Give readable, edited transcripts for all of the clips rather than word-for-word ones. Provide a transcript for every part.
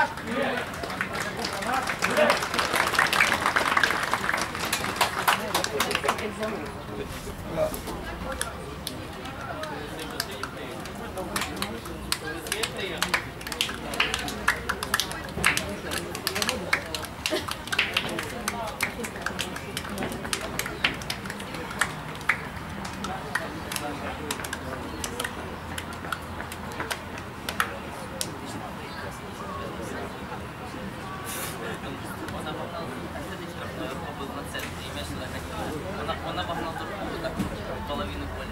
Вона вогнала так половину поля.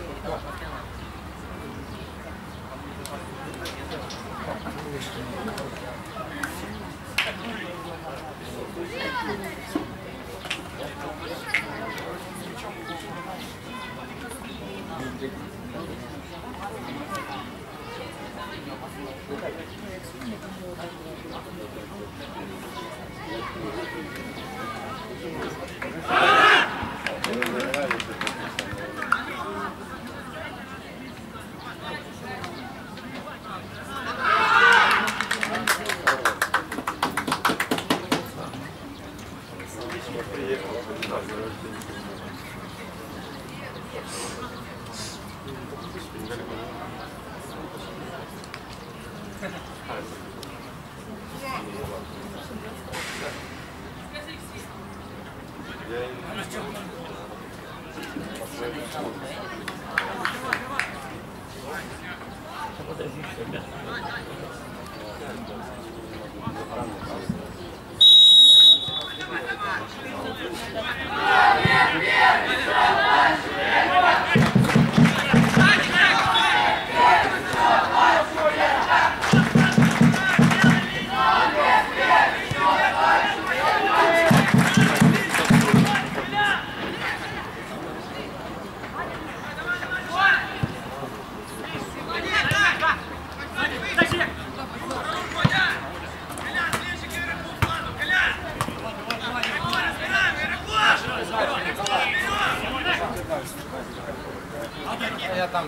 Я там.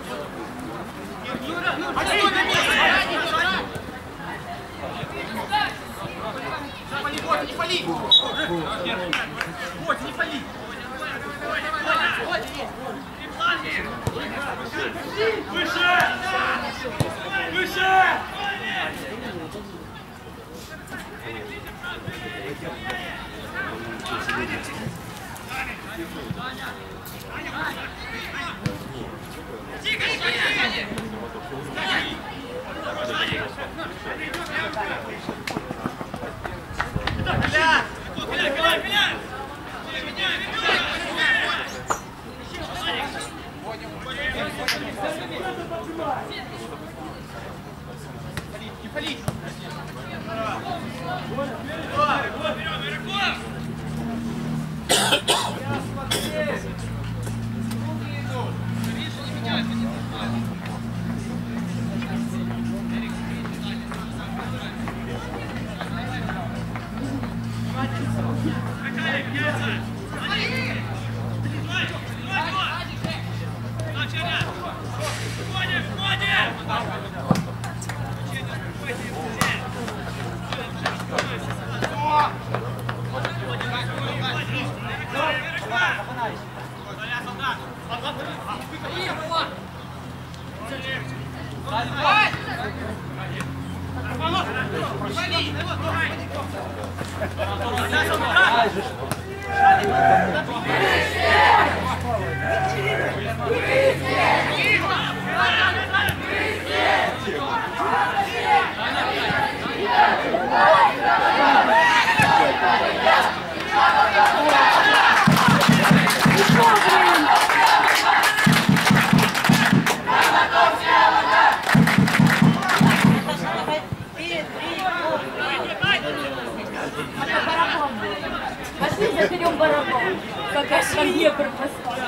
Не пали! Вот, не пали! Выше! Выше! Не пали! Пошли заберем барабан, пока швале пропускали.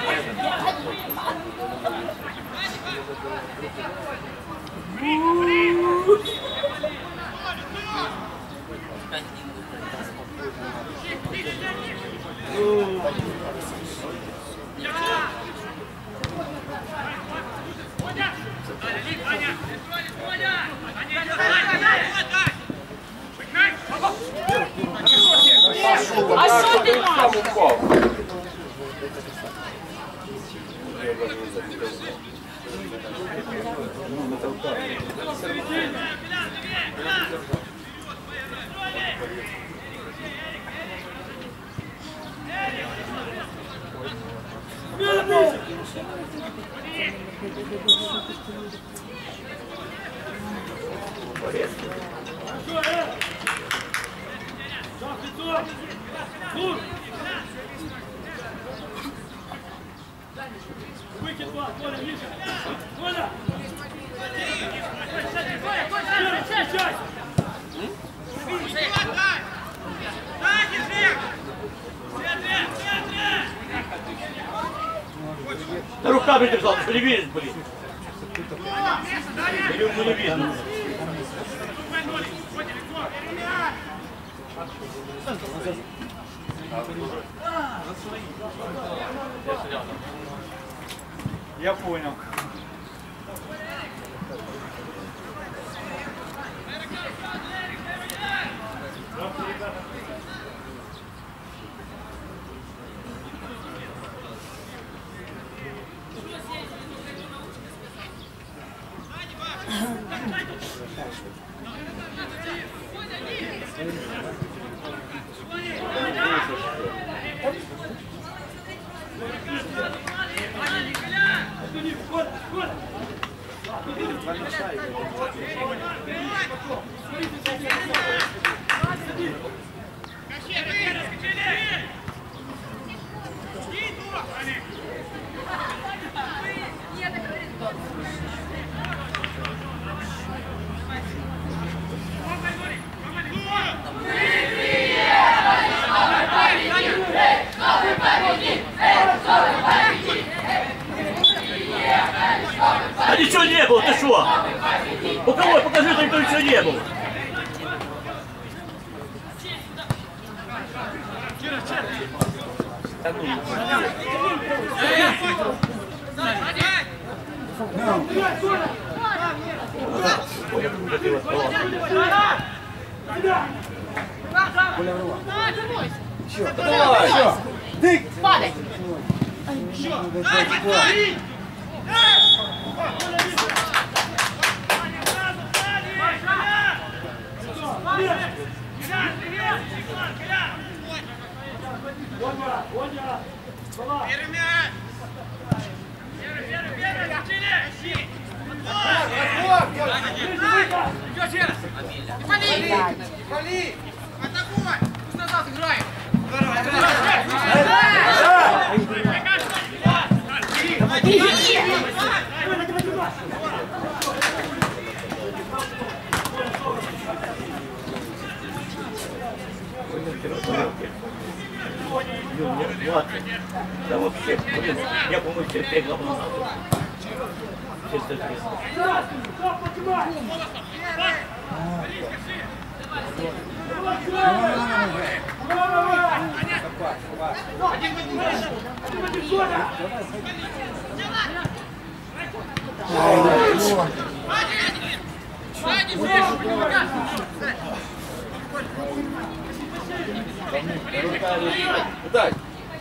А що ти маєш? Выкид, Коля, ниже! Коля! Да руками держал, что не видишь, блин. Или уже не видно. Я понял. Да ничего не было, ты что? У кого? Покажи, что никто ничего не было. Падай! Вали! Атакуй! Пусть назад играет! Да вообще, блин, я помню, все 5 главных. Дай.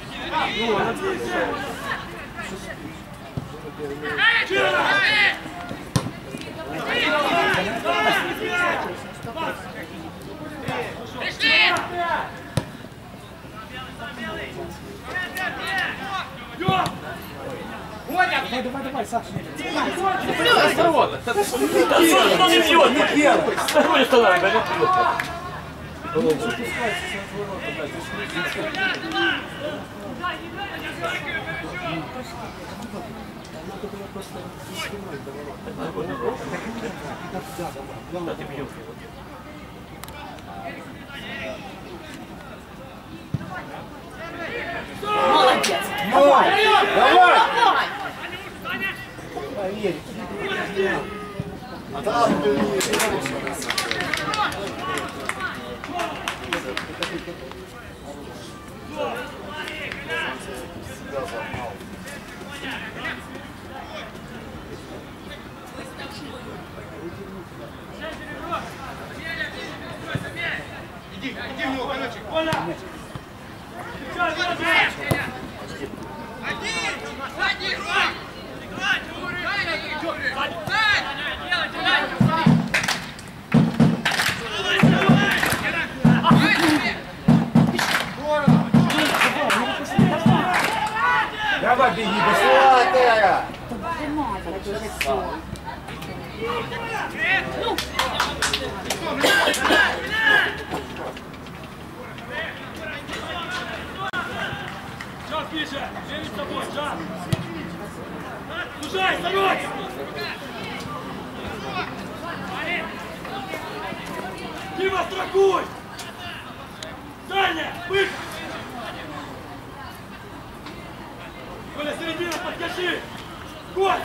Давай, Саша. Да что он не бьет? Второй останавливай, да не бьет. Молодец! Давай! Давай! Давай! Иди в него, короче. Джаз, ближе! Перед тобой, Джаз! Слушай, второй! Дима, страхуй! Дальняя! Выход! Коля, середина, подкажи! Коль!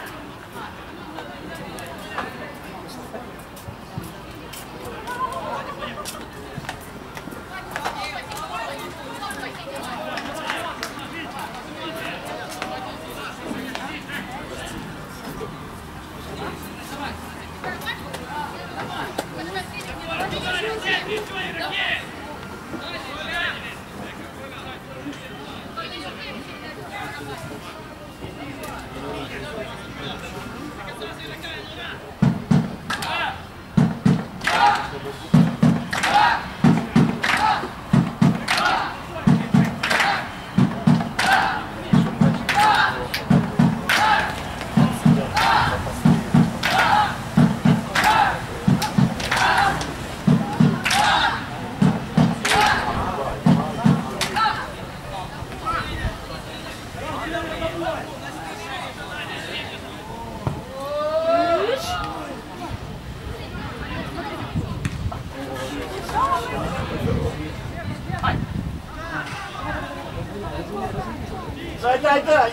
Дай!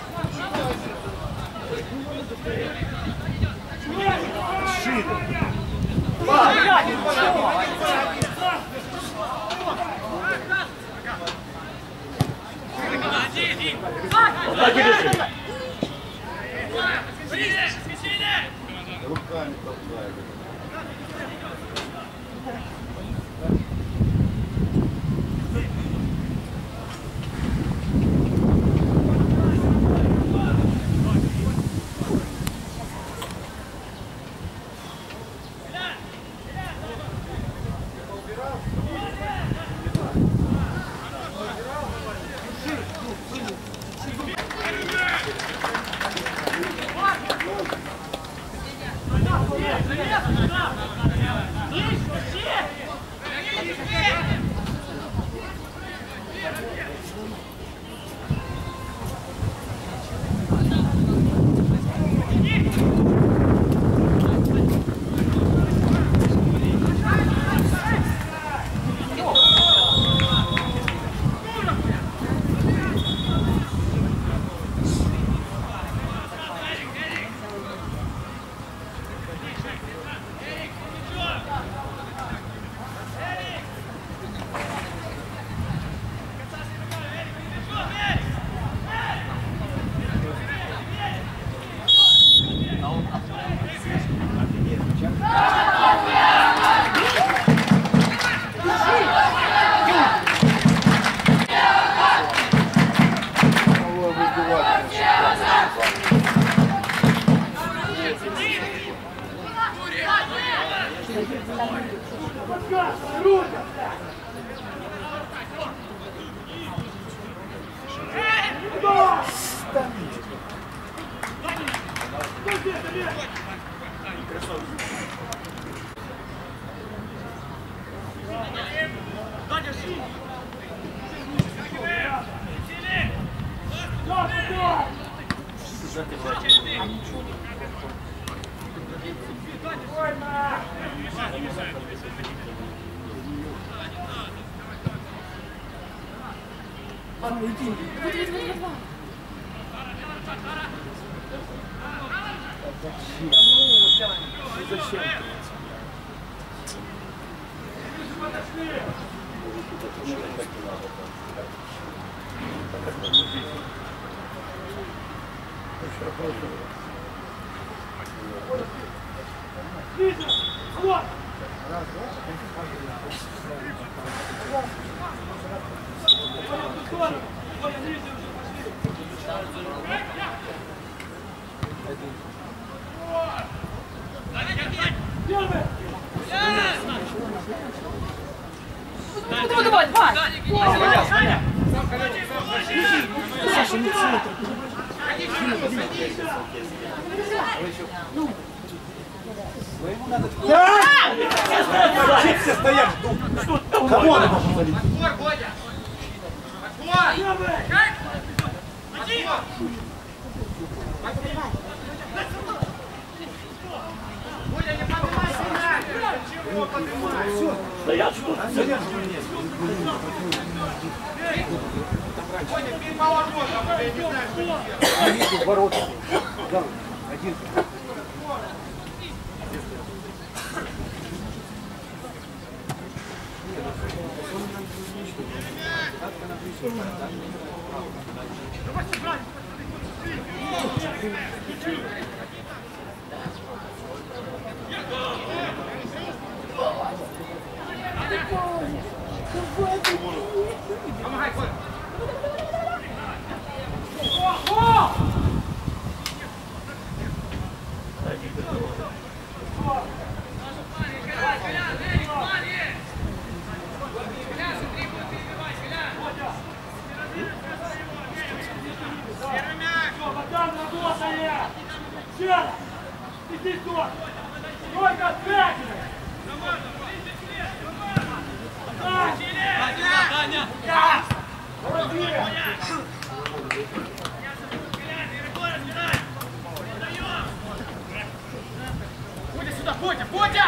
Руками толкай. Чуть все стоят, ждут. Кого она должна залить? Отбор, Бодя! Отбор! Бодя, не поднимайся нафиг! Чего поднимайся? Стоят, ждут. Бодя, бей по воротам, я не знаю, что делать. Ворота. Да, один. Помогай, Коля! Бодя сюда, Бодя! Бодя!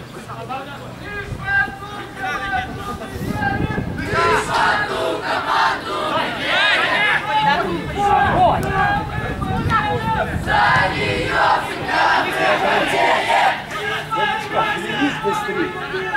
Следись быстрее.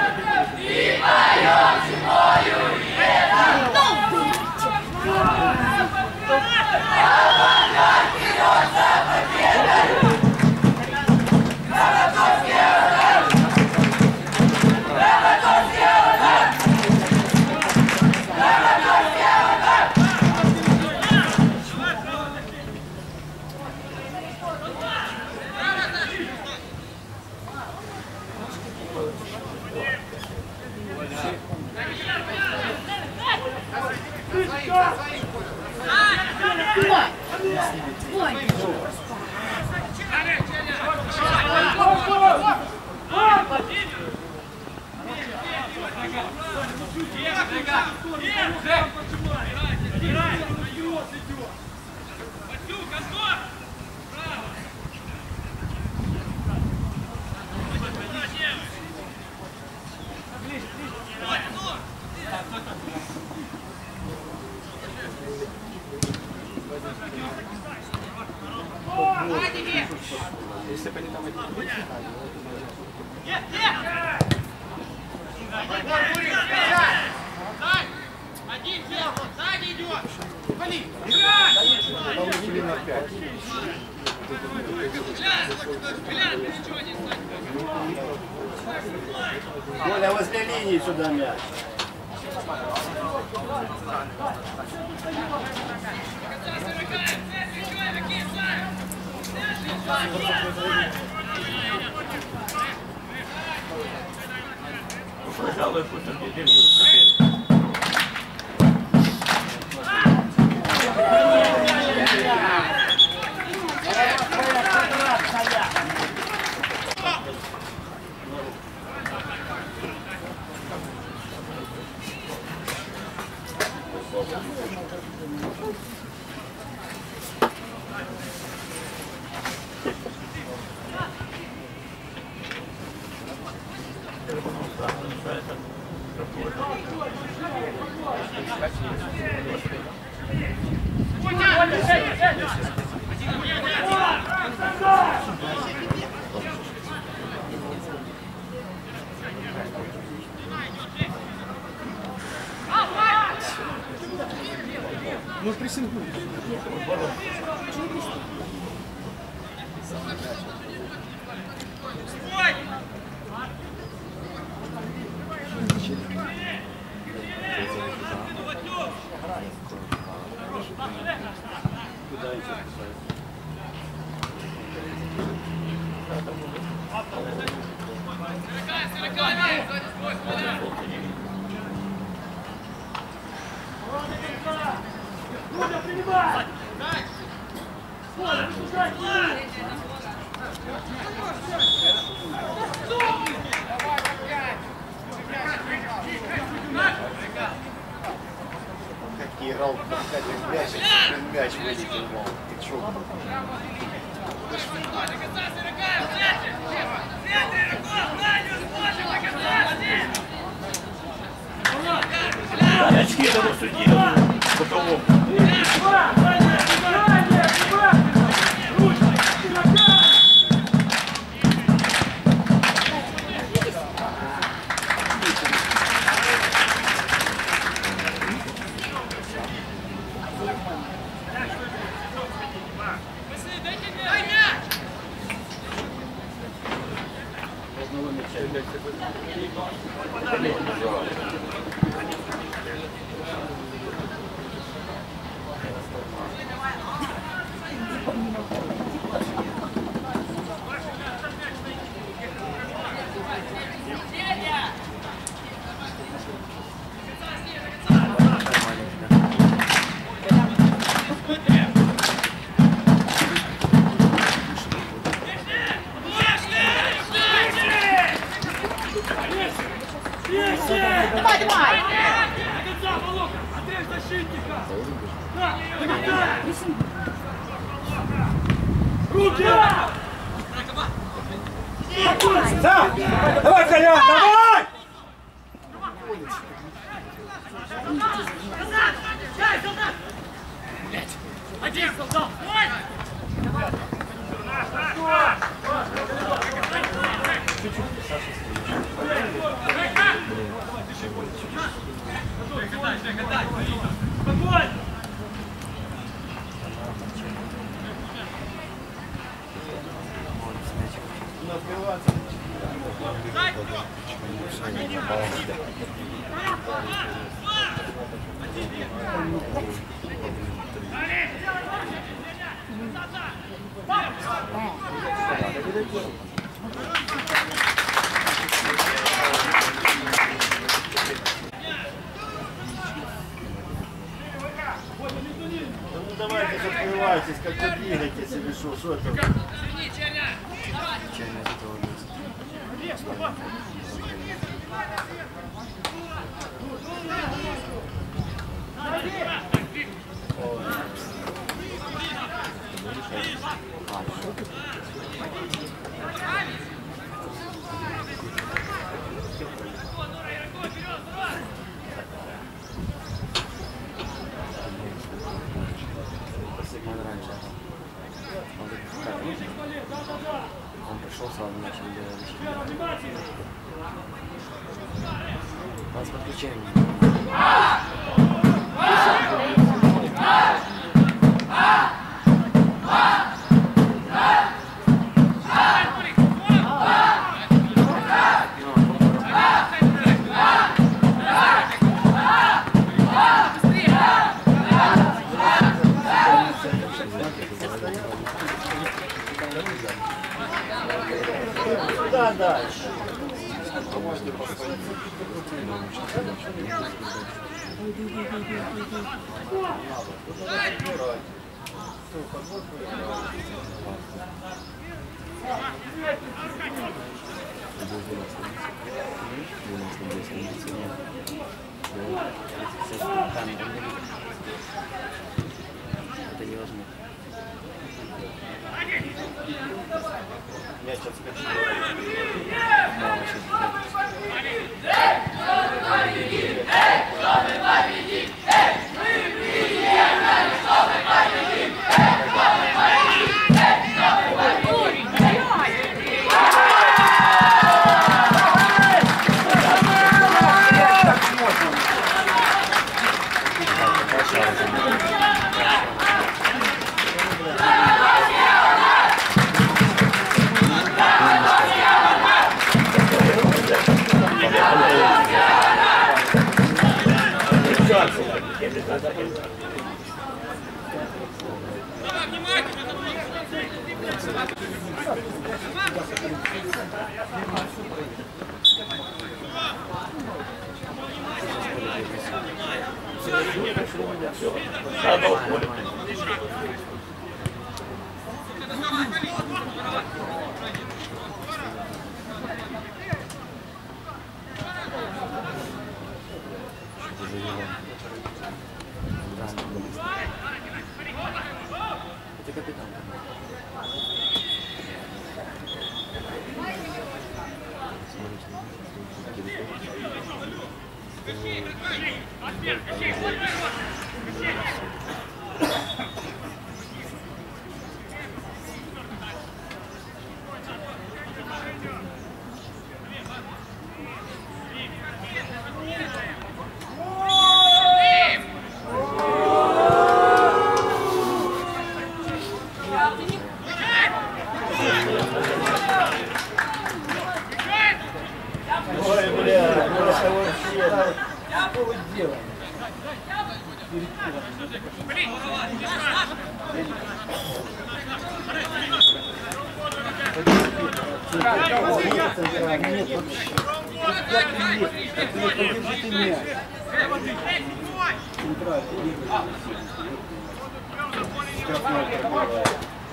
Если бы они там Один делал, сзади идет! Вали! Играй! Получили на 5. Коля, возле линии сюда мяч. пожалуй, пусть он бежит. Ну, прессингуй. Дай! брал мяч вылетел, мол, ты чё? Очки тому судді. Боковому. Давай, давай! Руки! Да! Давай, Колян, давай! Один, солдат! Спокойно! Ну давайте закрывайтесь, как-то бегайте себе, что это? Он пришел сразу, начал делать. Нас подключаем. Куда дальше? Это невозможно. Мяч отскочил. Ой, бля, это вообще. Что вы делаете? Нет, вообще. Как ты есть? Как ты подержите мяч. Сейчас надо пробивать.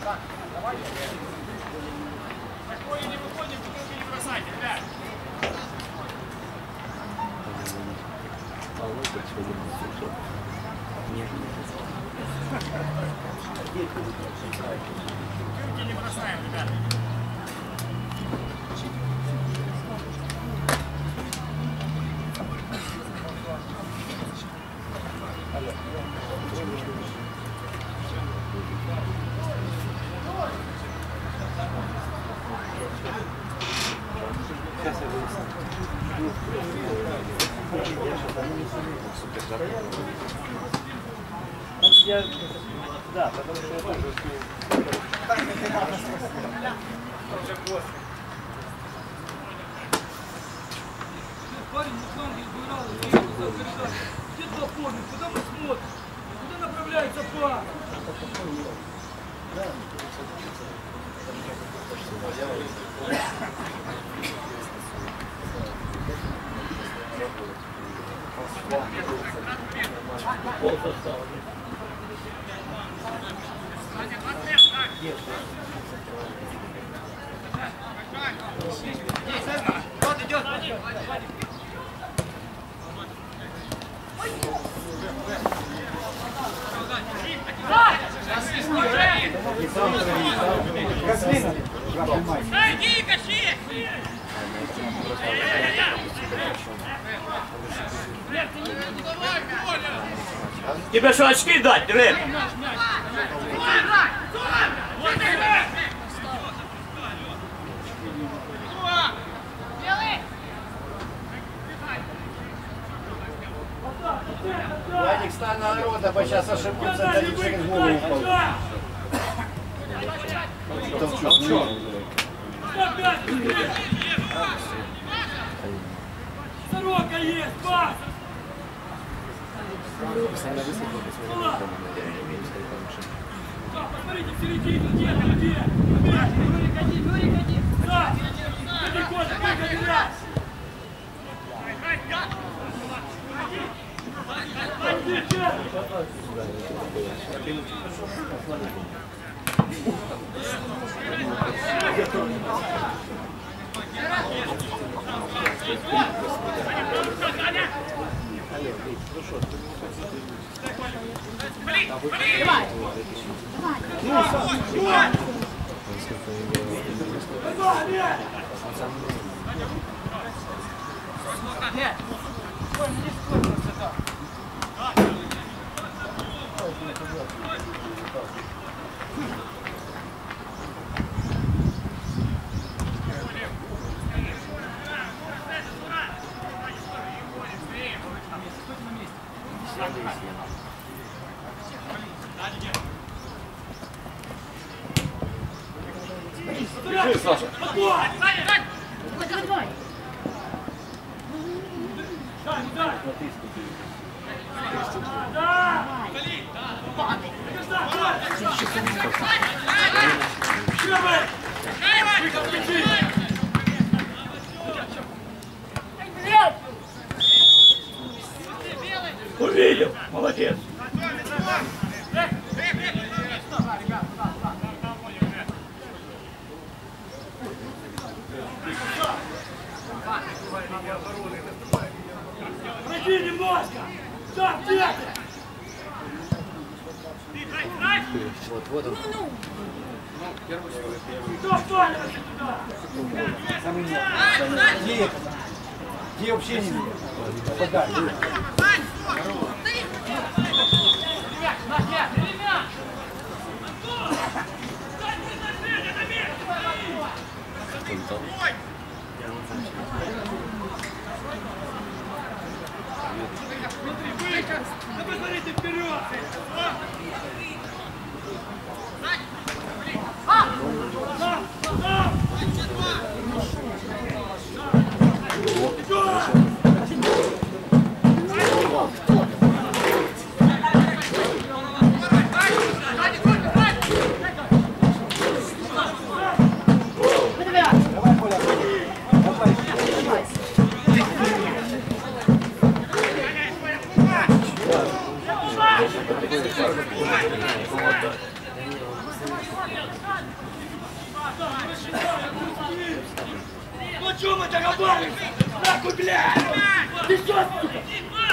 Да, потому что я тоже Парень Муханги избирал, где два формы, куда мы смотрим? Куда направляется пар? Вот идет. Кослина. Иди, качи! Тебе что, очки дать, Рэп? Владик, стань на народа, бо сейчас ошибутся, да не через голову упал. Толчок. Сорока есть, пас! Посмотрите, в середину, где? Юрик, один! Да! Ходи, Коля, выходи, раз! Бежи, Саша. Увидел, молодец. Пройди немножко! Да, где ты? Вот он. Кто валивается туда? Самый нет. Где вообще не видно? Подай. Да посмотрите вперед! Давай, Коля. Давай. Ну о чем мы договариваемся? Нахуй, блядь! Ты что, сука?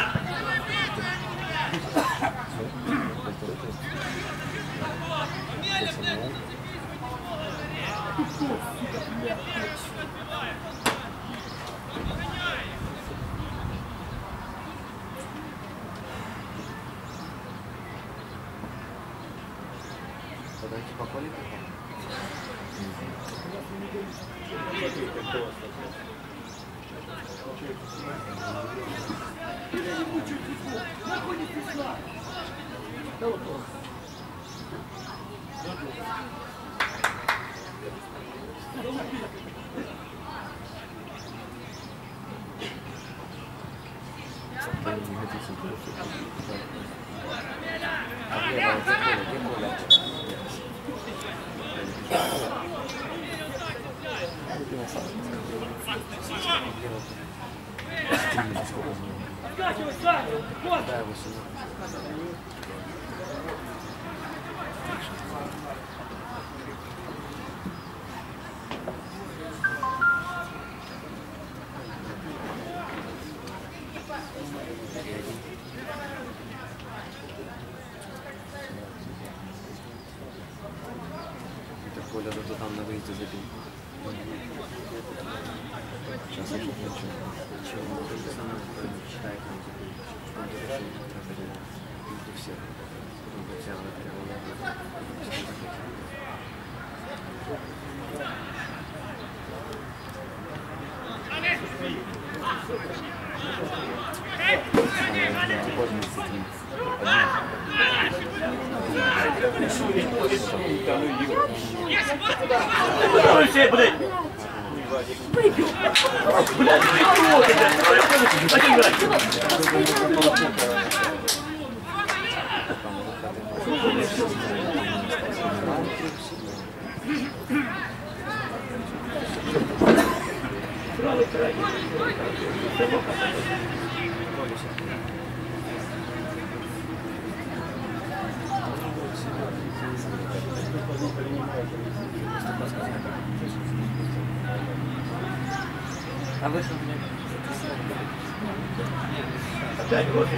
Скачивай, Саня! Вот! Коля, зато там на выезде забил. Сейчас я хочу. Чего? То же самое, считает нам забил. Он завершил между всех. Потом Татьяна Все, блядь! Блядь, А вы что, блядь? опять вот.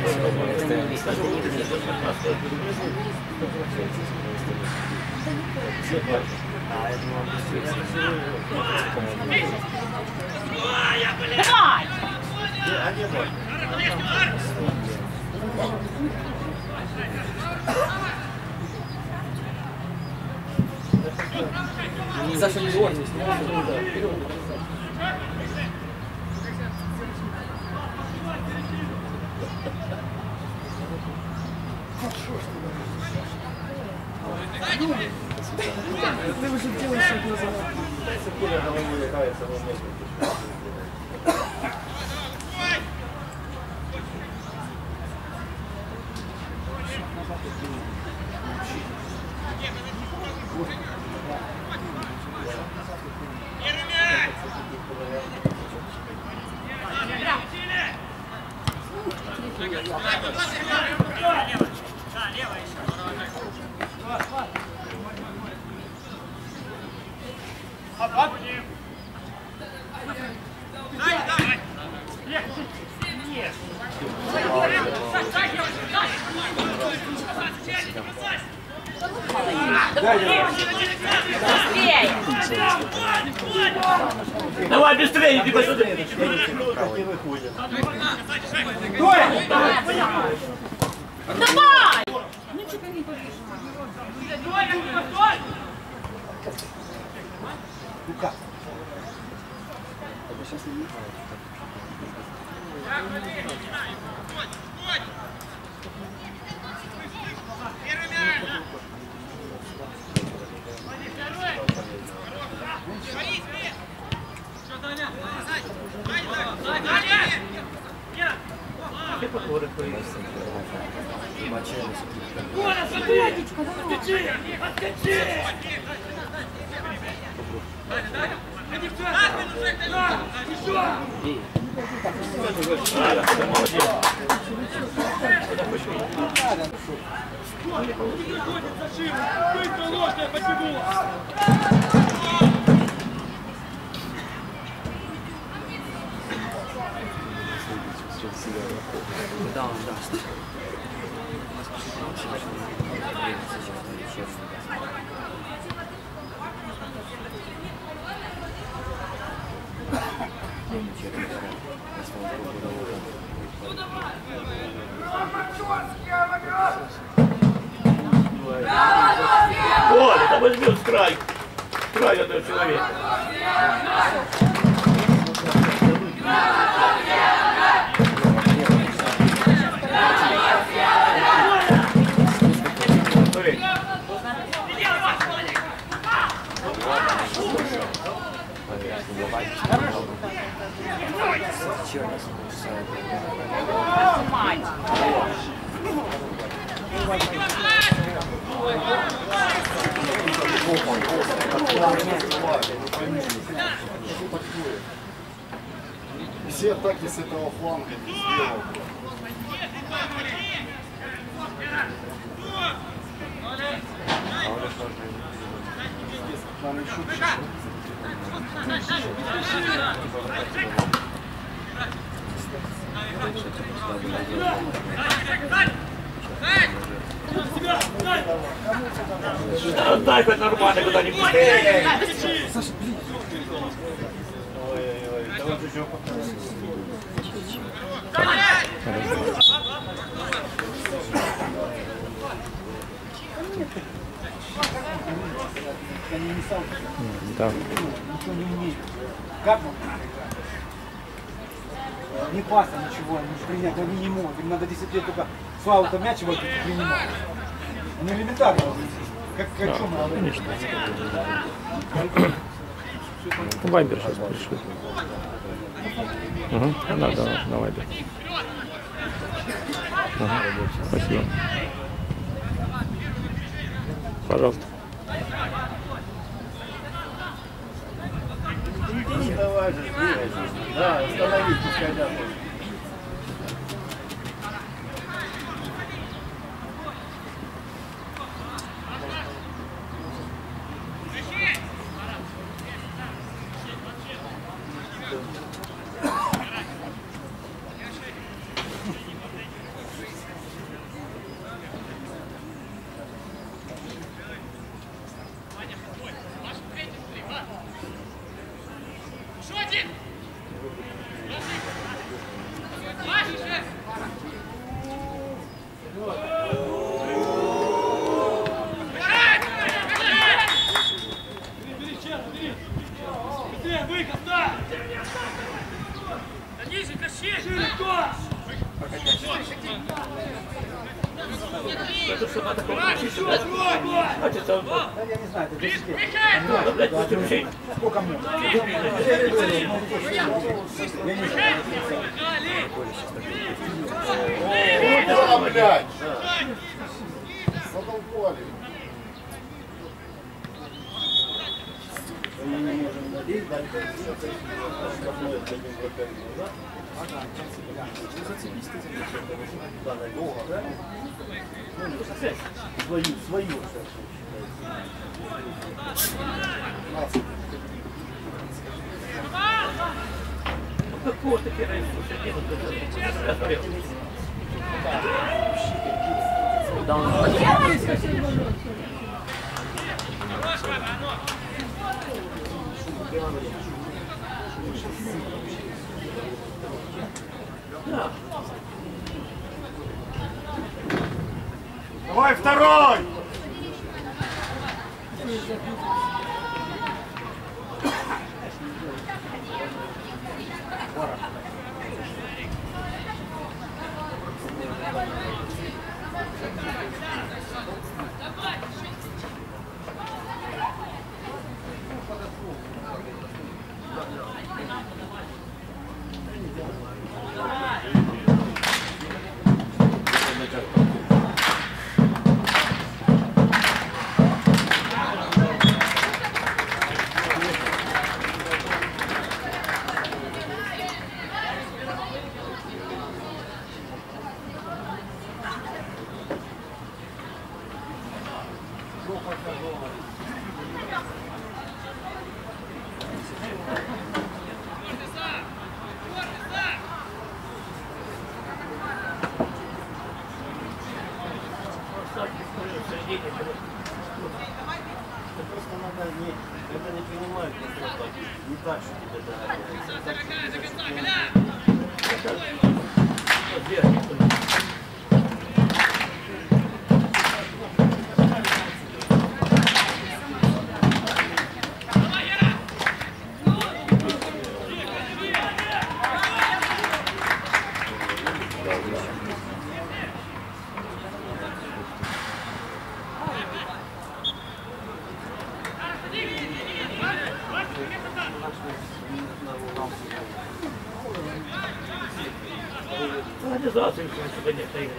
Давай! Саша, не говори. Ты уже делаешь шаг назад. Коля головой играется, он может. Быстрее! Давай быстрее, иди посюда. Протянуть выходит. Давай! Рука. Да, он даст. Оля, да возьми с край. С края этого человека. Все атаки с этого фланга не сделал. Дай хоть нормально куда-нибудь. Ой-ой-ой, да вот еще Они не сам. Да. Ничего не умеют. Как он? Не паса, ничего, не принять, они не могут. Им надо 10 лет только с аута мяч его принимать. Ну элементарно. Как о чем мы говорим? Вайбер сейчас пришлет. Угу. Да, на вайбер. Угу. Спасибо. Пожалуйста. давай же, двигайся. Да, остановись, пускай да. Я не знаю, это 10 лет. Сколько можно? Я не знаю. Куда, блядь? Задолбали. Мы не можем надеть, дать основное для них опять глаза. Да, долго, да? Свою Какого ты первый Давай второй! Просто надо это не принимать, не так, что тебе Организация сегодня стоит.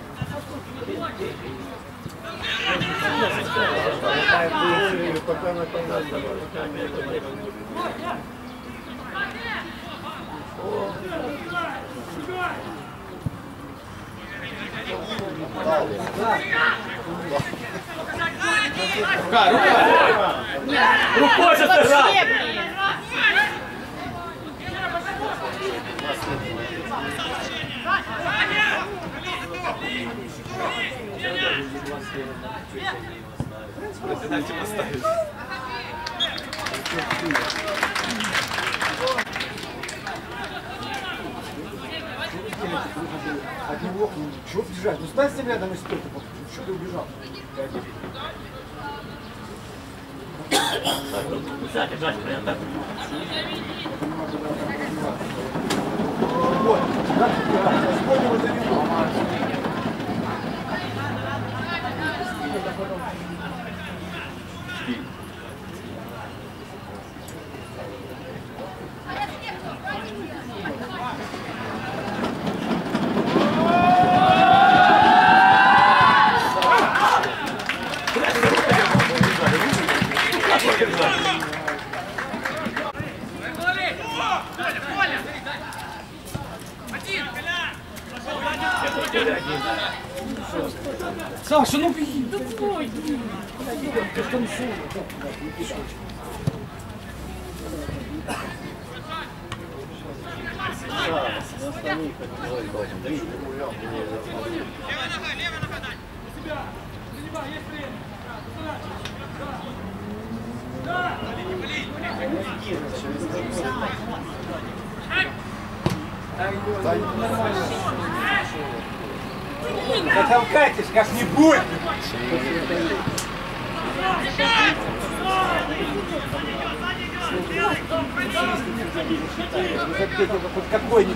Рукой же сыграл! Пенальти поставить. От него, чего бежать? Ну стань себе рядом и стой, что ты убежал? Вот, как вспомнил это вино. Саша, ну беги! Да толкайтесь как-нибудь! Хоть какой-нибудь.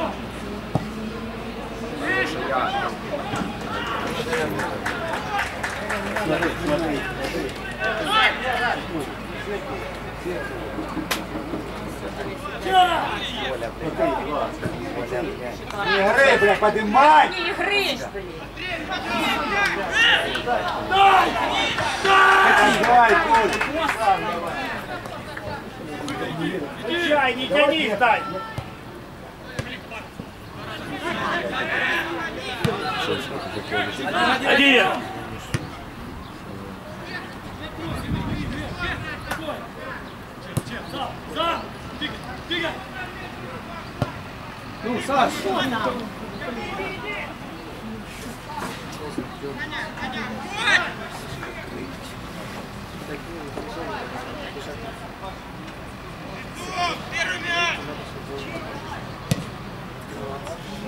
Смотри. Не играй, бля, подымай! Не играешь, блин. Давай, Коль! Чай, не тяни, Тань! Один! Ну, Саш! Первый мяч!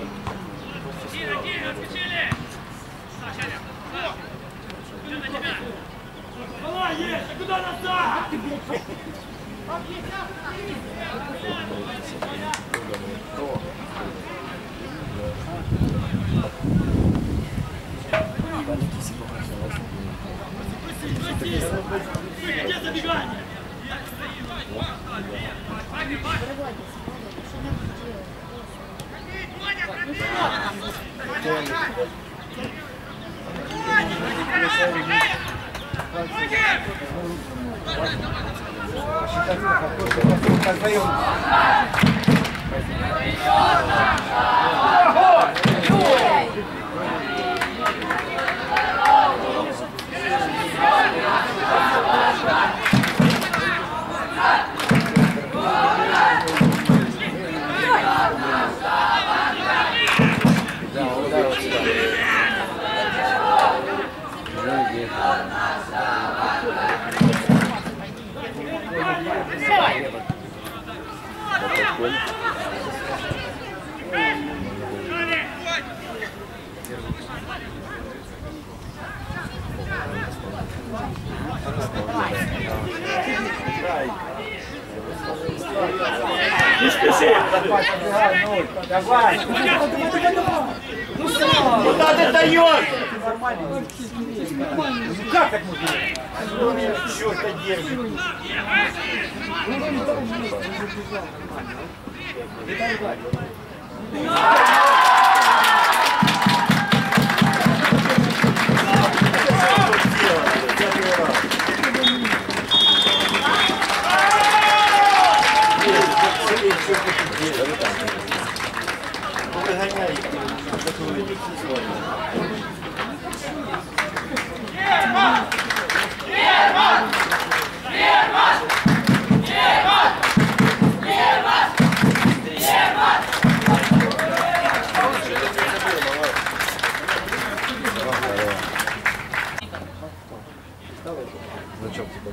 Не спеши! Давай! Куда ты даешь? Ну как так можно? Черта держит. Выгоняй. Значок типа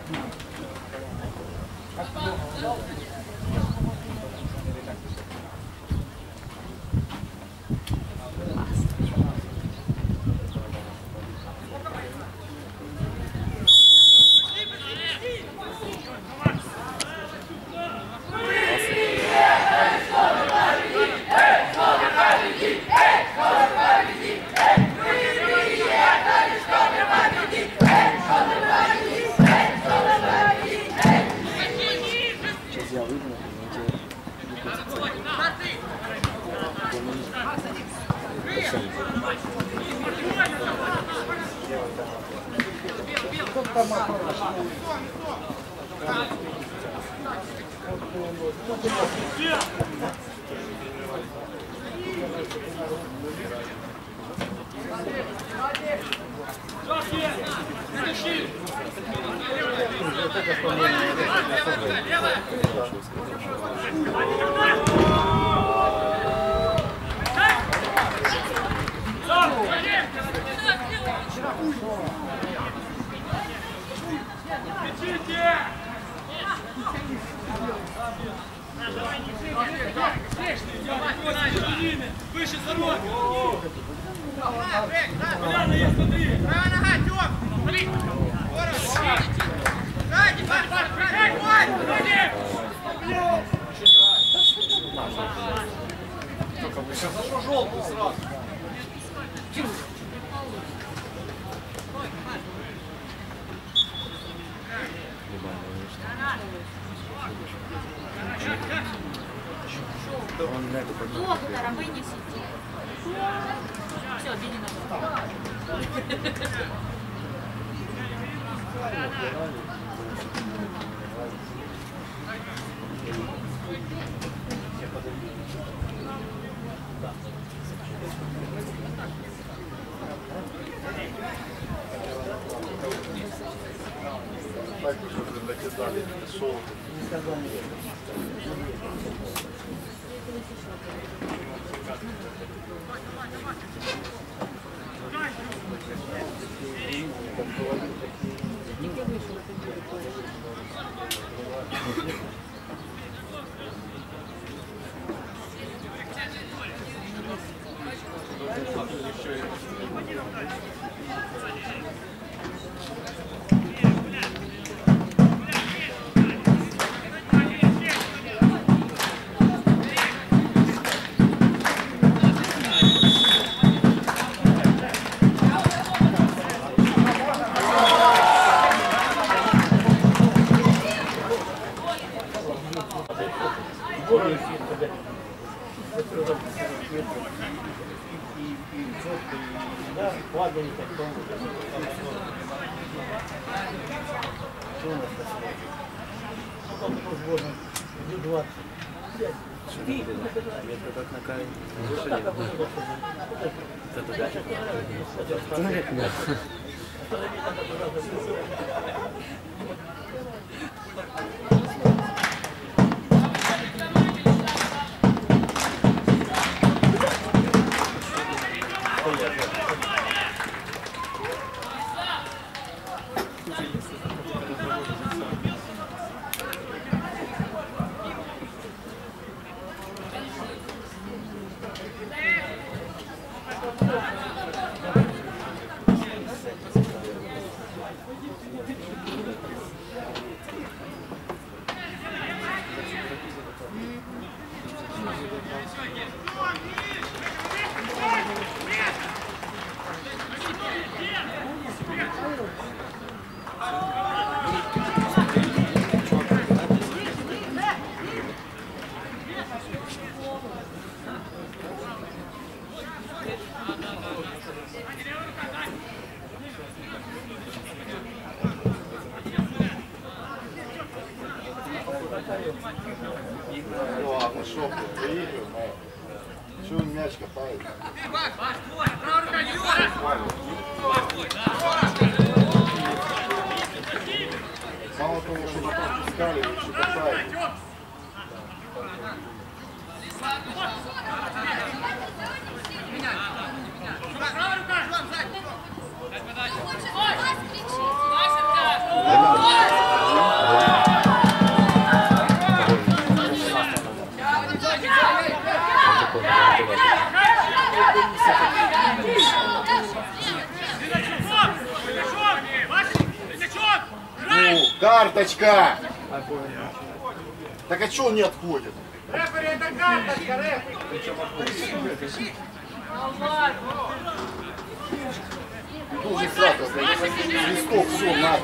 Выше здоровья! Коляна есть, смотри! Правая нога, Тём! Смотри! Сзади, Зашел желтый сразу! Доктора, вынесите. Все, бери на. Более метров. И четко, да, падает потом. Что у нас такое? Ну, там сборная. 20. Метка как на камень. Это туда. Ладно, шок, выиграл. Чего он мяч катает? Мало того, что не пропускали, еще катает. Ну, карточка! Так а что он не отходит? Рефери, это карточка, рефери! Тоже завтра, листок, все, надо.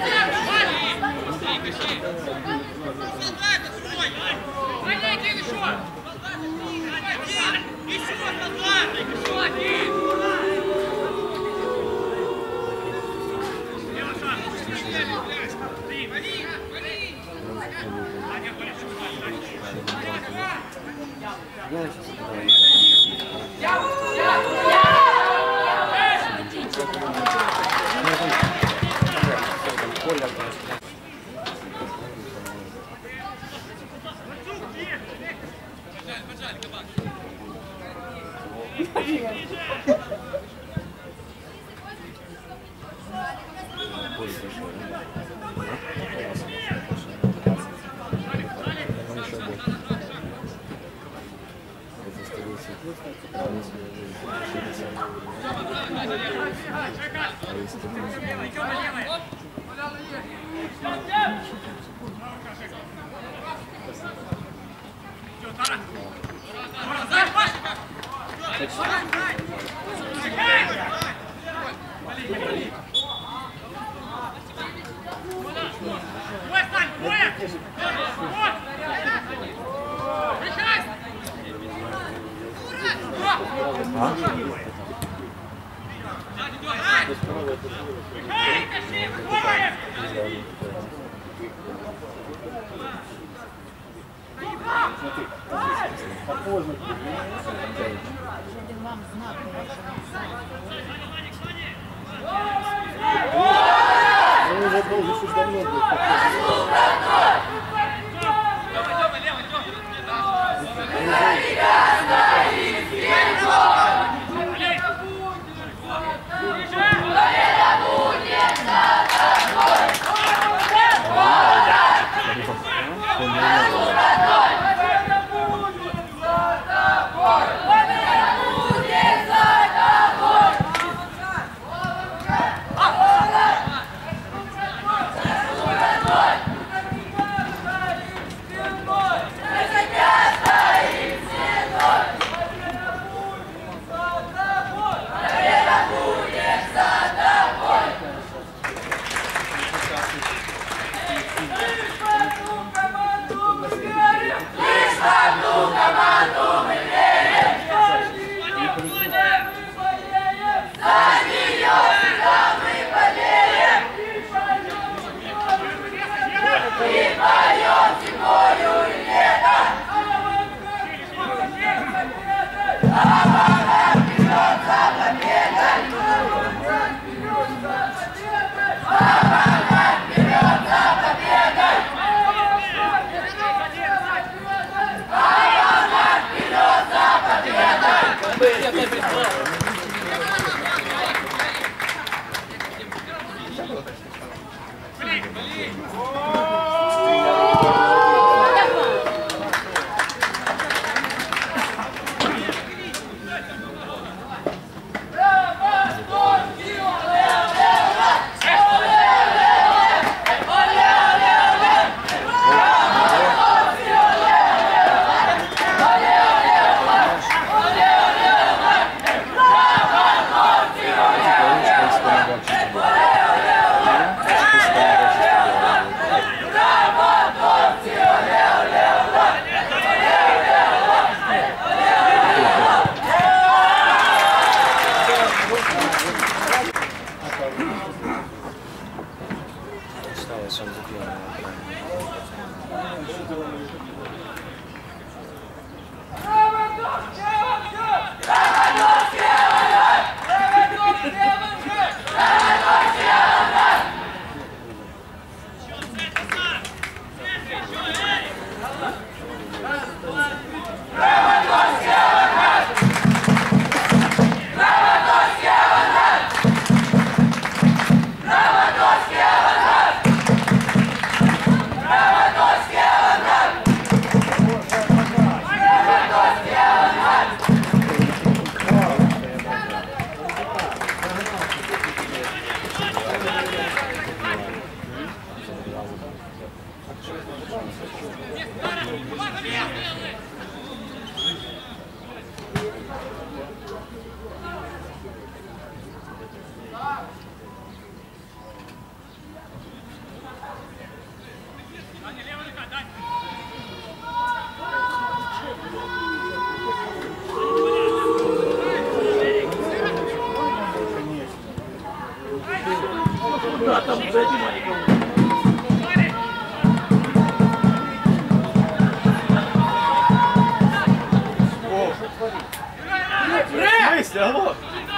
Мысли, алло!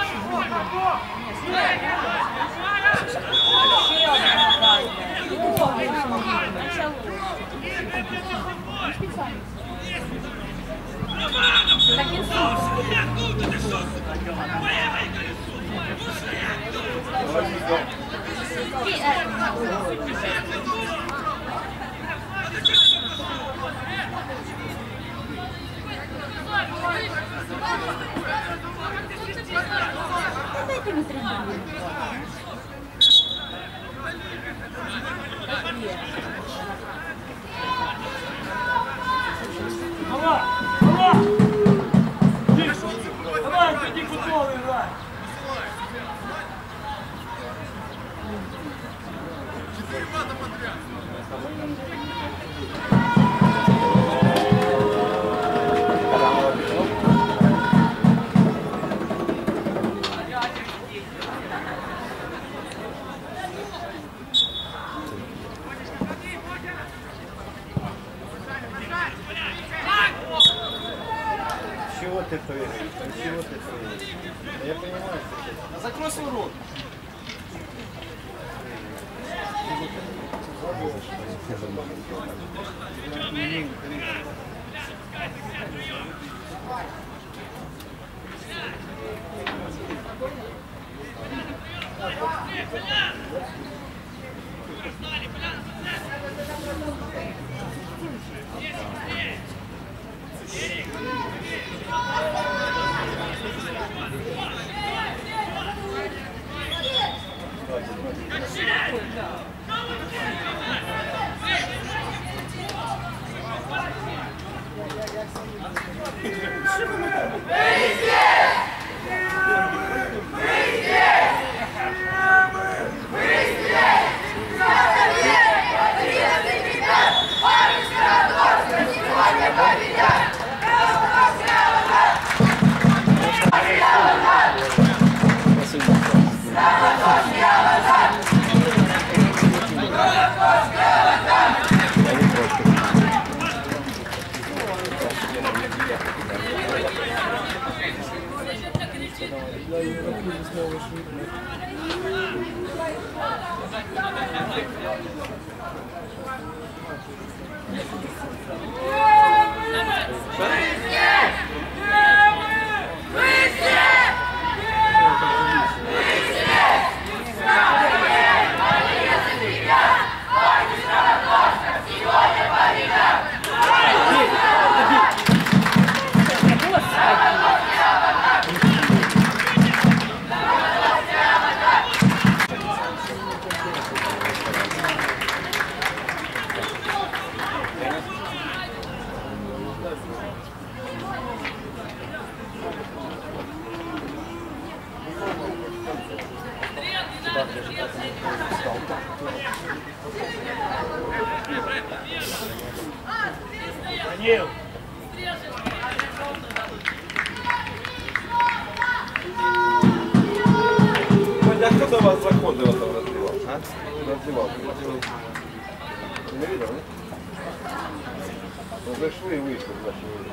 Давай, иди футбол играй! Чего ты поверишь? Чего ты поверишь? Я понимаю, что... Закрой свой рот! Что вы А кто до вас заходил там раздевал? А? Раздевал. Не видел, нет? Ну, зашли и вышли, зашли.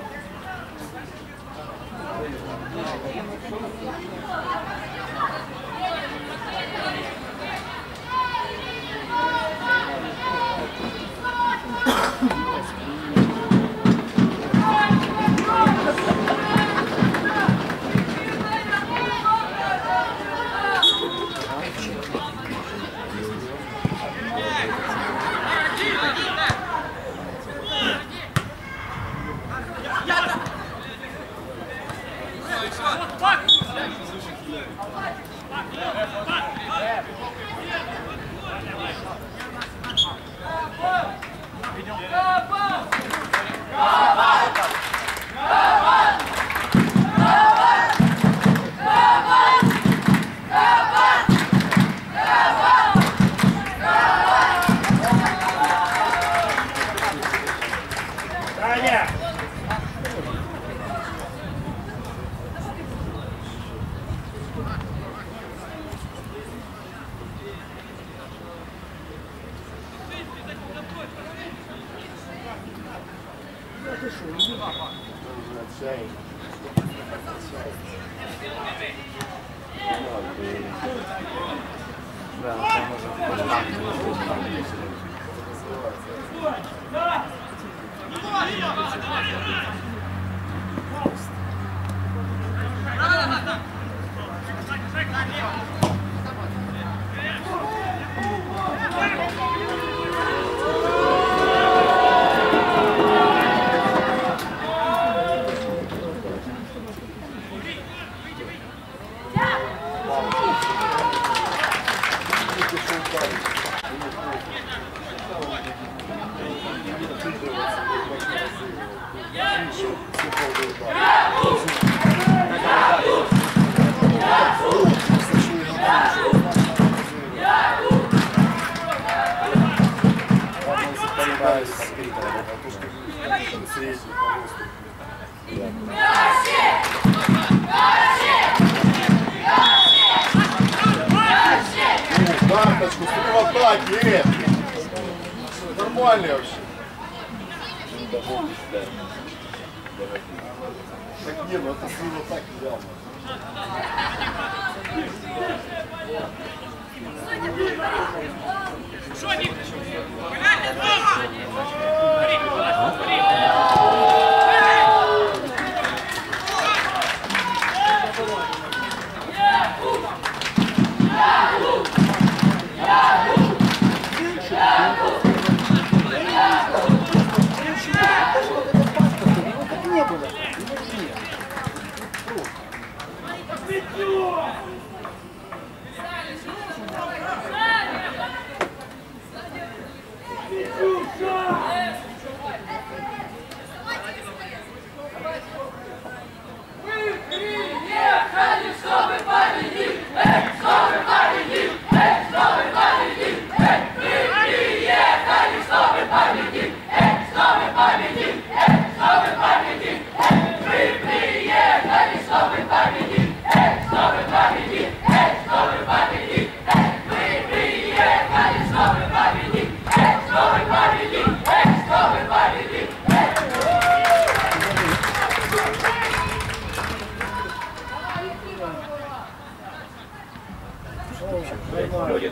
Карточку, в атаке, нормально вообще. Так не, ну это сильно так взял. Победим! блядь, ходит.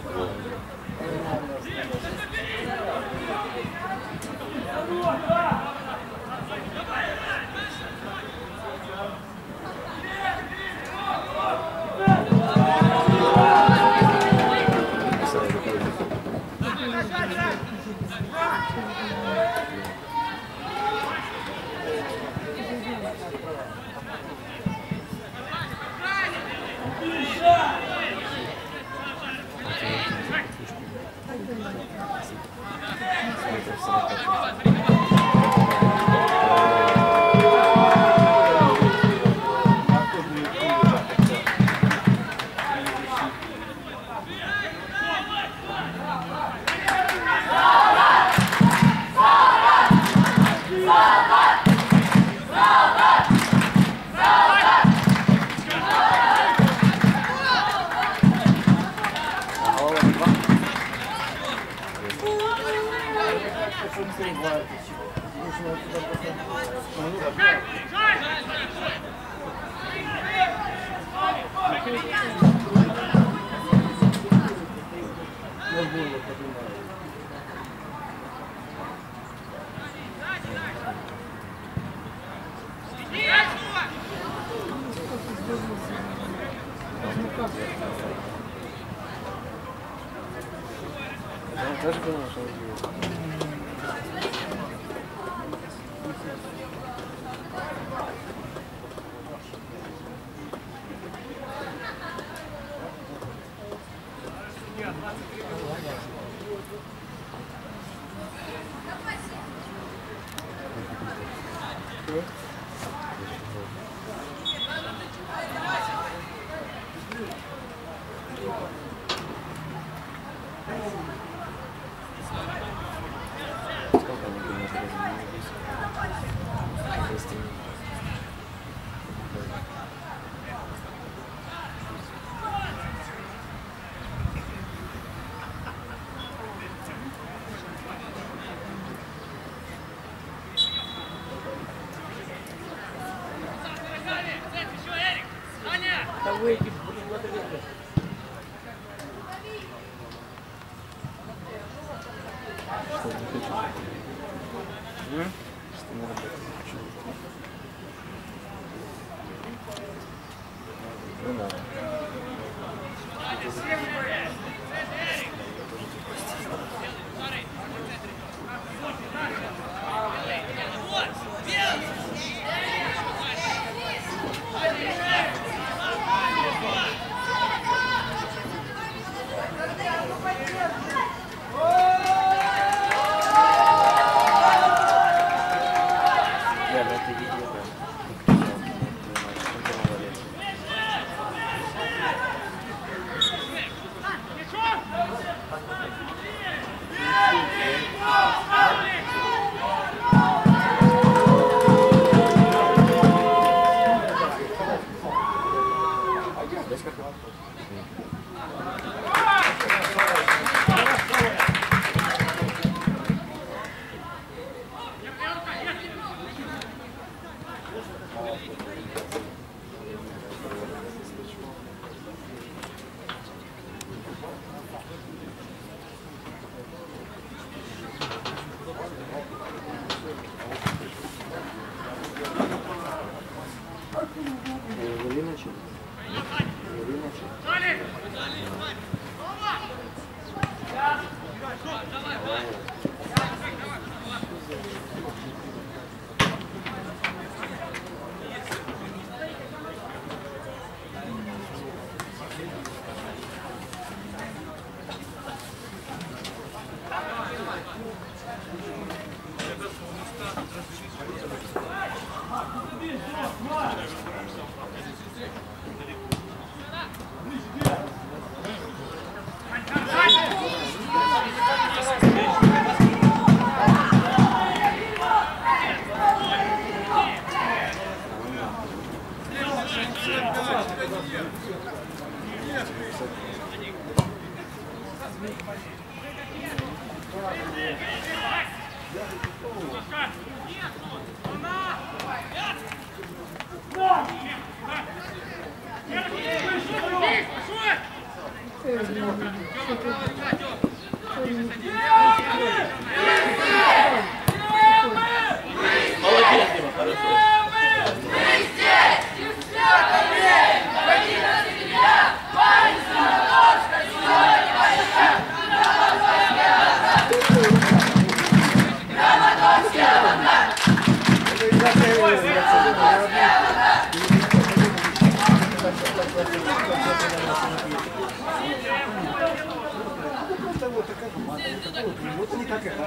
Пошел!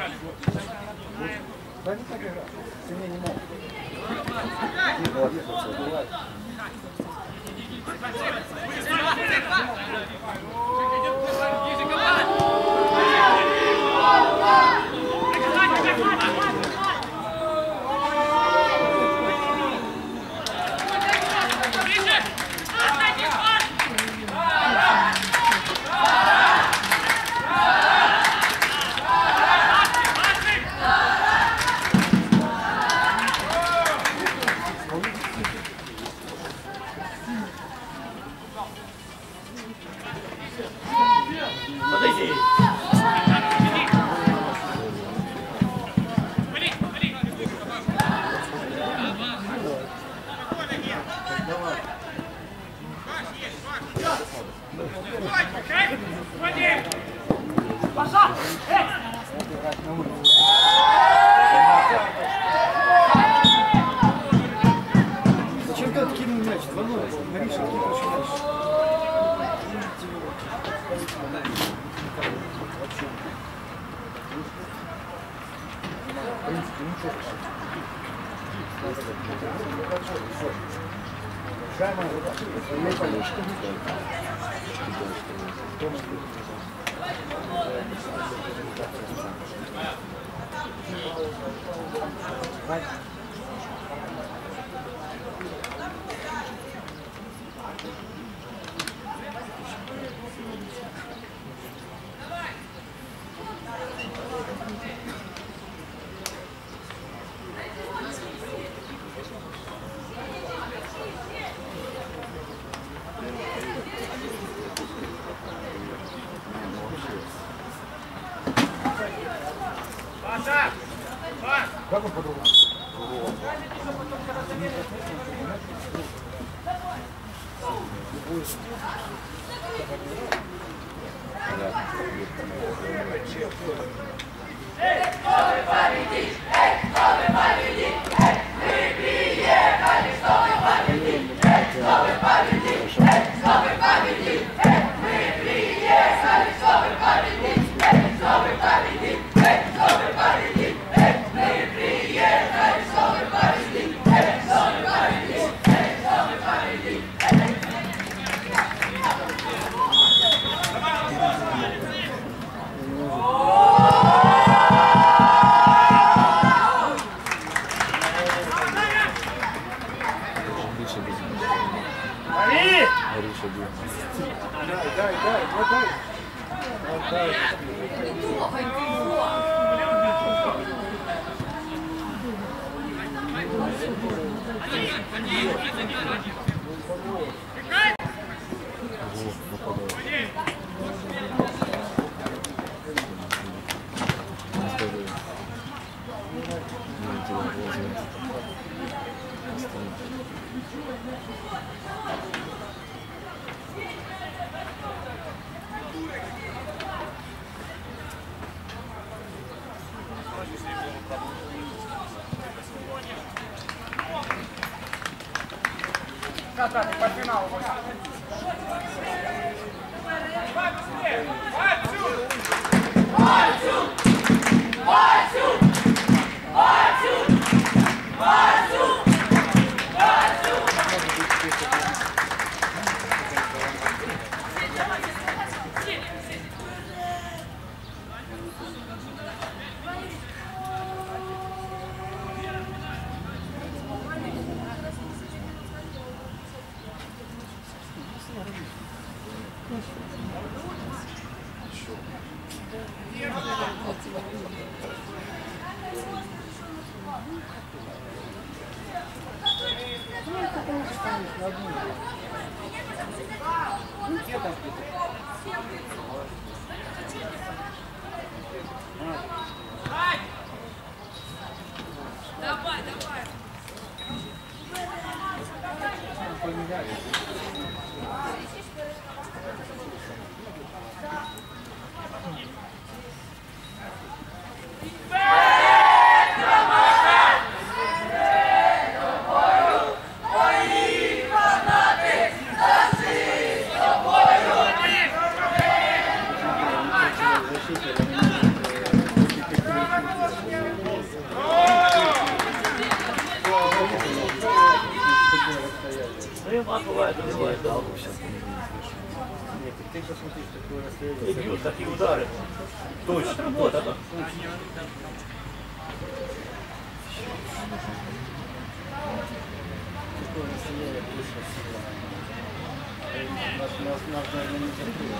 Да не так играть. Сильнее не могут. Молодец, бывает. Подойди. Зачем ты откинул мяч? Двойной. Мариша, ты хочешь мяч? В принципе, ничего. Как он по-другому? По финалу. Давай, давай. Ну и мат бывает, бывает, да. Нет, ты посмотри, что такое расстояние. И бьют такие удары. Точно, работа, да. Такое расстояние точно сила. Нас, наверное, не терпит.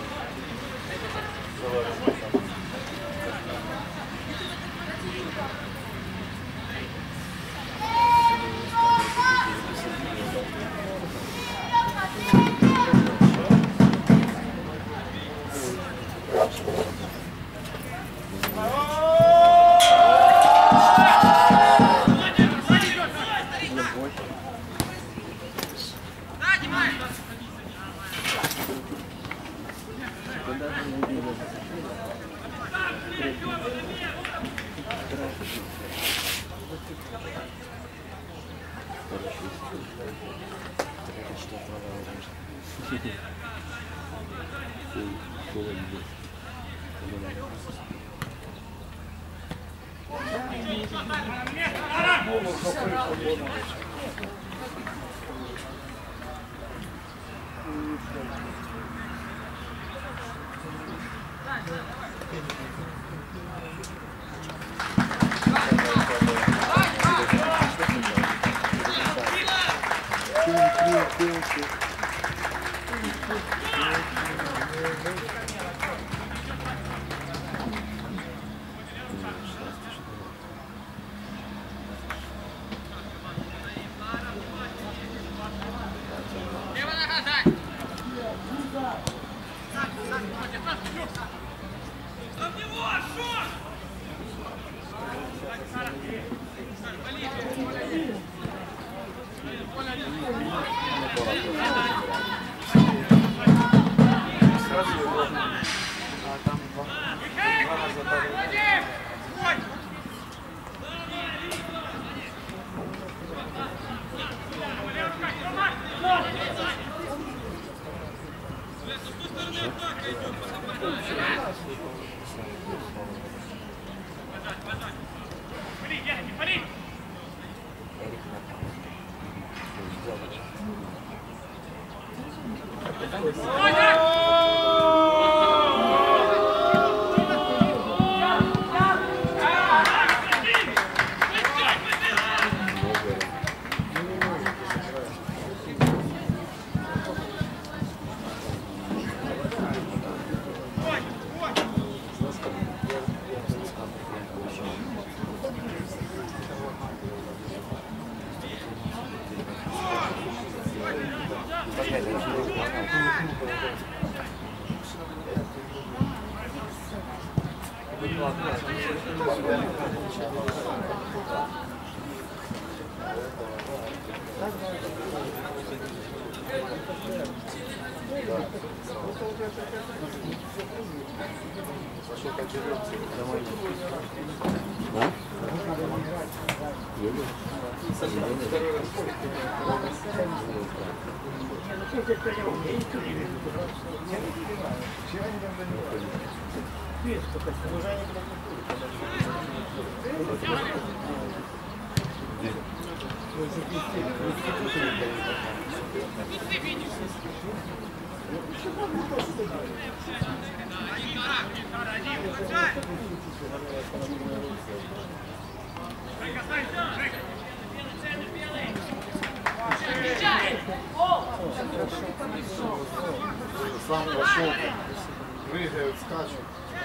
Сам пошел, прыгают, скачут.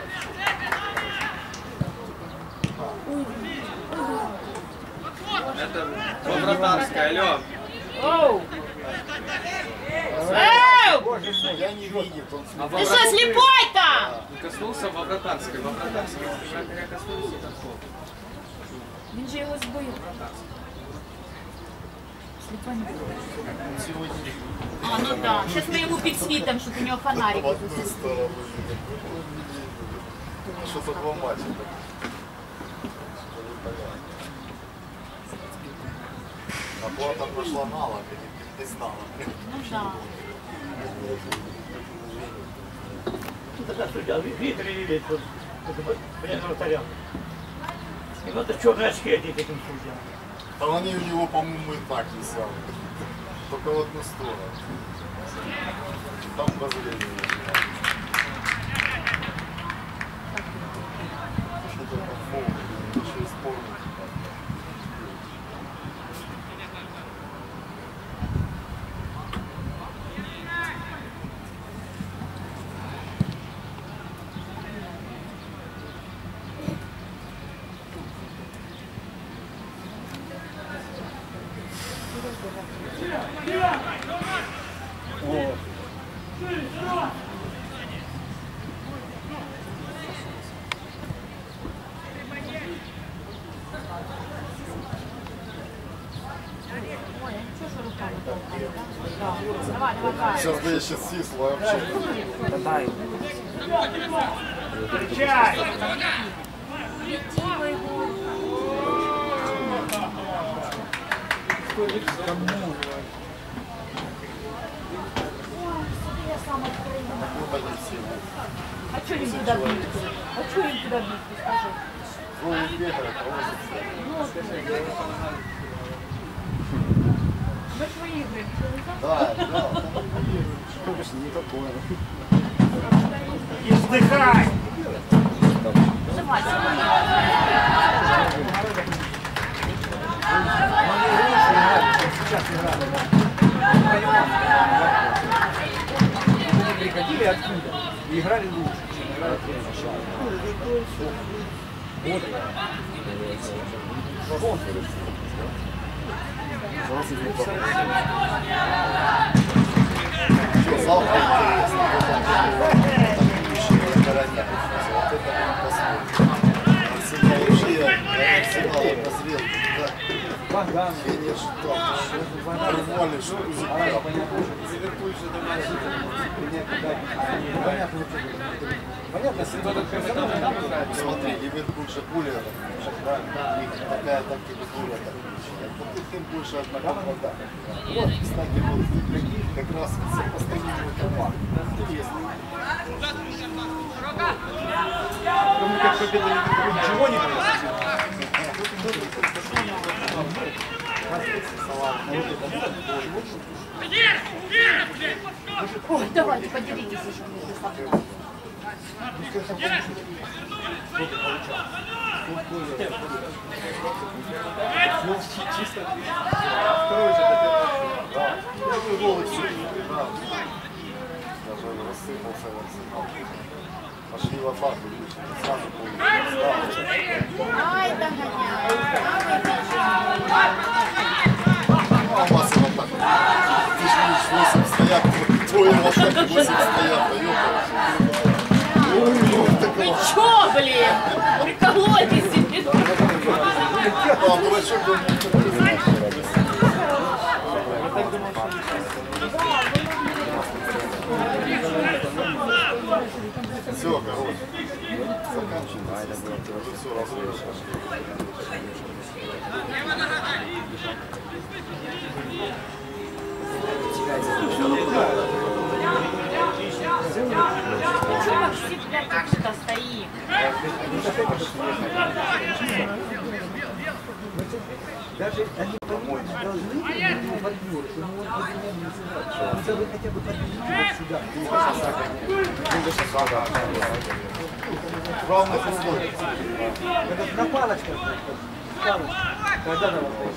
Это по-вратарская, алло. Я не видел, он Ты что, слепой-то? Коснулся во вратарской. Во вратарской. Я коснулся такого. Він же його збив. Сліпа не було. А, ну да. Зараз ми йому підсвітимо, щоб у нього фонарик. что-то два матча. А плата прошла мало, не знала. Ну да. Тогда судья, видите или нет, вот, понятно, вратарям. И вот это черные очки одеть этим судьям. А они у него, по-моему, и так висят. только в одну сторону. Там базарение. Что-то по фону, через полную. Сейчас да я сейчас сисла вообще. Дай. А что им туда бить? А что им туда бить, скажи? Ну, бегает, Мы же выиграем. да, да. Конечно, не такое. Издыхай! Давай, Сейчас играли. Они приходили откуда и играли лучше, чем играли Завтра интересно, там будущее обороняет. Вот это мы посмотрим. Арсенал вообще, Арсенал обозрел. Богдан. Конечно, там рвали, что Ливерпуль же понятно, смотри, Ливерпуль же более у них такая тактика более тактичная. Вот им больше одна команда. Вот, кстати, вот как раз сопоставимые команды. Интересно. кому как победа Ливерпуля ничего не приносит. Ой, давайте поделитесь еще между собой. Первый гол и все. Даже рассыпался в Арсенал. Пошли в атаку, сразу поняли. Ай, догоняй. А у вас и вот так. Ты же видишь, 8 стоят, твои в атаке 8 стоят, Вы чё, блин? Приколотись себе. а дурачок был все, короче. Заканчивается. Уже все разрушено. Чё Максим, блядь, тут-то стоит? Даже они понимают, что должны быть партнеры, что мы вот не сыграть. Хотя бы подвезите вот сюда. Равных условий. Это на палочках. Когда на вот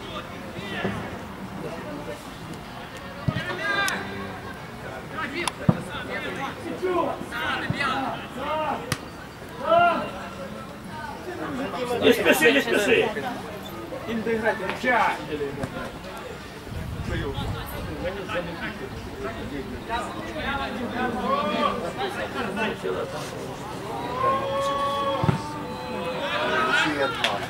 Не спеши, не спеши. им доиграть, Чай! Получили от нас.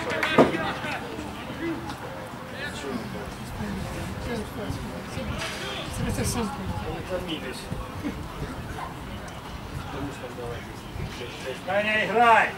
Таня, играй!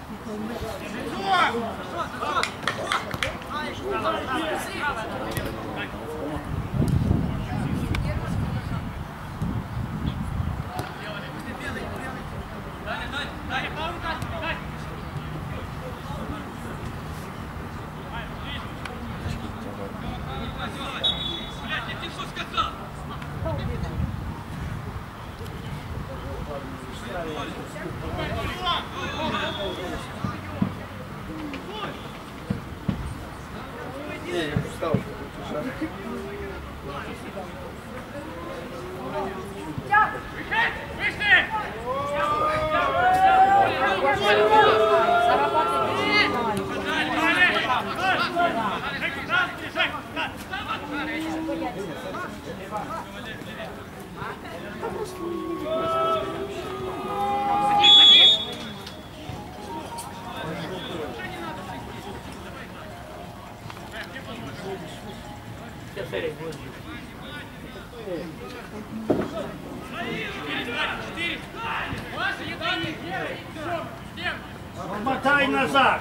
Мотай назад!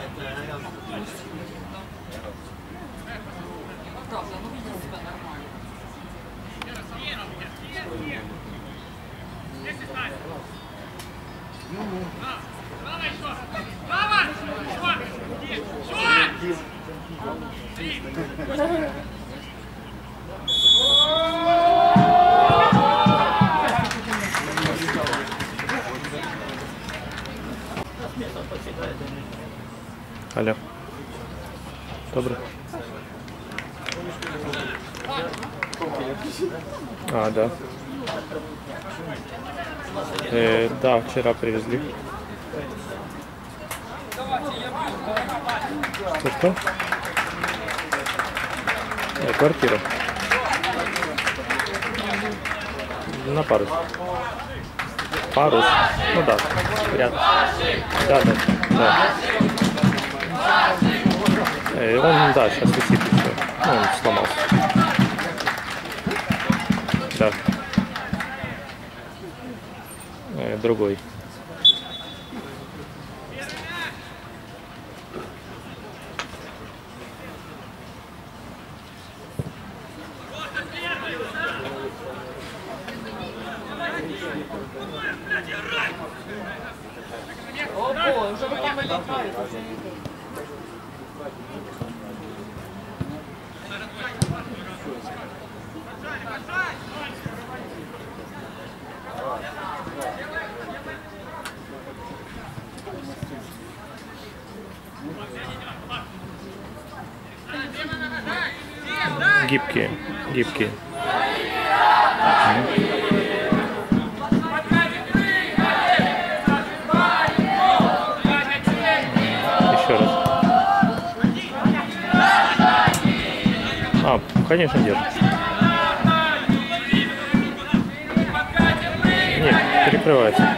Правда, ну видел себя нормально. Алло. Добре. А, да. Да, вчера привезли. Что? Квартира. На парус. Парус. Ну да. Ряд. Да. Он, да, сейчас висит и все. Ну, он сломался. Да. Другой. Ого, уже реклама летает. Гибкие. Еще раз. Конечно, держит. Нет, перекрывается.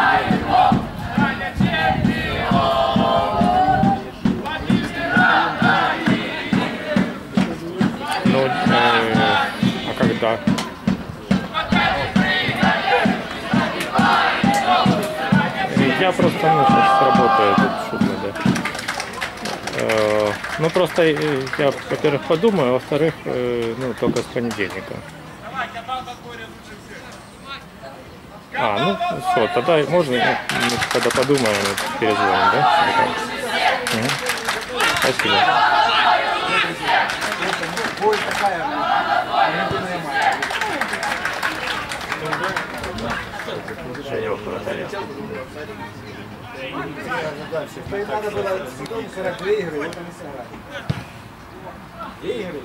Ну, а когда? Я просто, сейчас работаю тут шумно, да. Ну, просто я, во-первых, подумаю, а во-вторых, ну, только с понедельника. Ну, все, тогда можно, мы когда подумаем, перезвоним, да? Угу. Спасибо. Надо было сыграть 2 игры, вот они сыграли. 2 игры.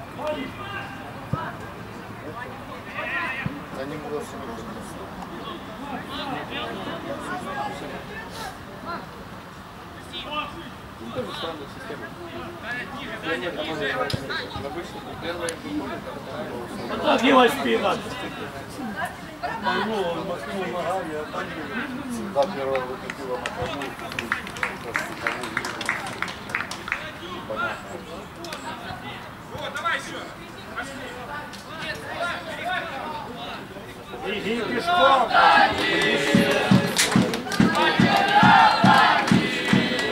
Они будут Отгибай спину. всегда первое выкатило на кому. Иди пешком.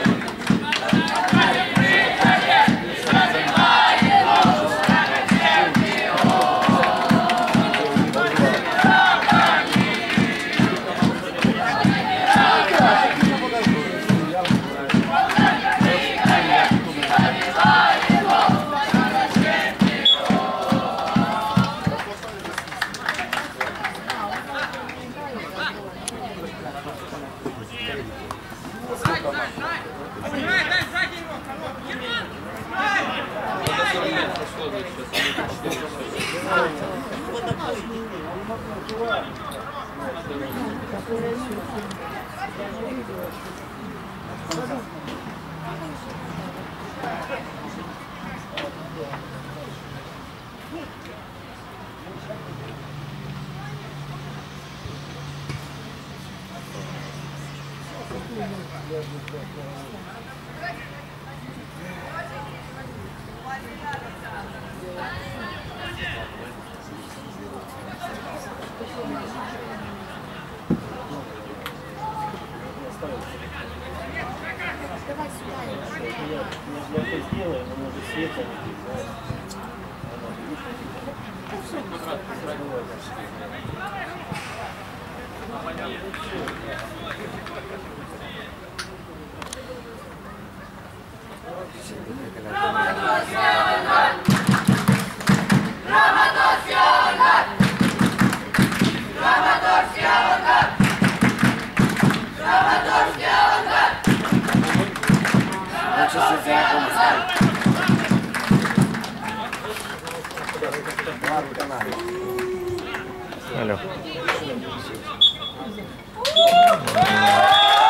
Я это сделаю, но может света не знаю. Алло.